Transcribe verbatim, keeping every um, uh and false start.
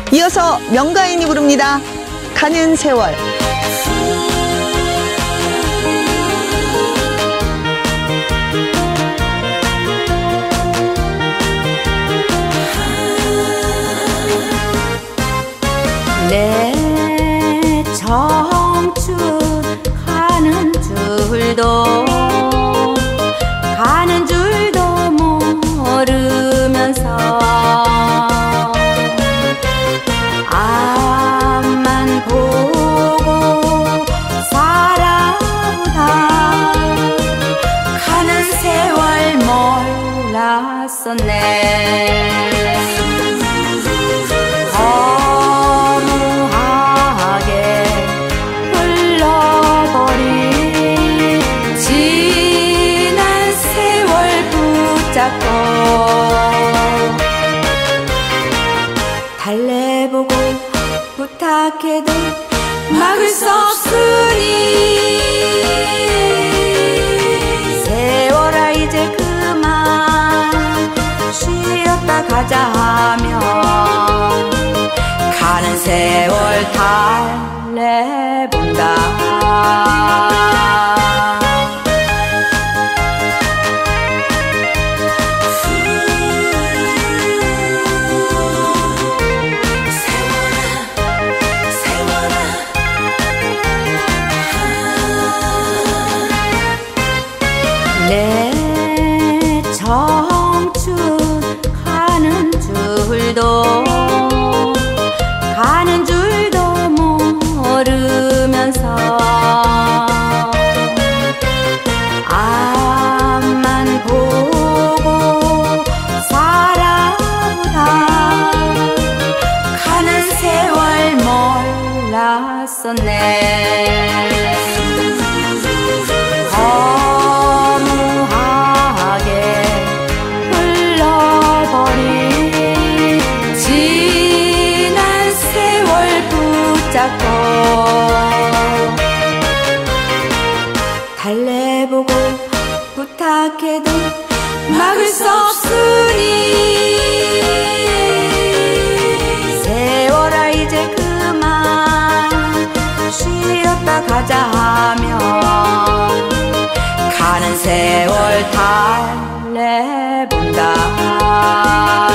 이어서 명가인이 부릅니다. 가는 세월. 내 청춘 가는 줄도 가는 줄도 모르면서 앞만 보고 살아보다 가는 세월 몰랐었네. 달래보고 부탁해도 막을 수 없으니 세월아 이제 그만 쉬었다 가자 하면 가는 세월 달래본다. 내 청춘 가는 줄도 가는 줄도 모르면서 앞만 보고 살아보다 가는 세월 몰랐었네. 달래보고 부탁해도 막을 수 없으니 세월아 이제 그만 쉬었다 가자 하면 가는 세월 달래본다.